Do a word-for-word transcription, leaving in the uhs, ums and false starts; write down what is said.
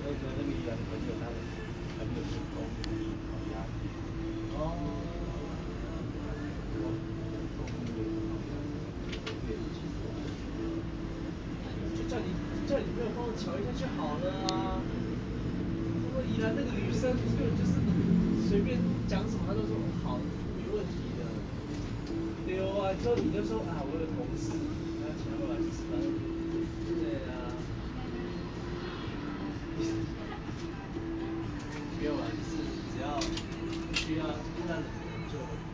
那个那个宜兰的朋友，他朋友是工地考压力。哦。就叫你叫你朋友帮我瞧一下就好了啊。那个宜兰那个女生，根本就是你随便讲什么，她都说好，没问题的。对啊，之后你就说啊，我有同事，他请他过来吃饭。对啊。没有啊，就是只要需要看到人就。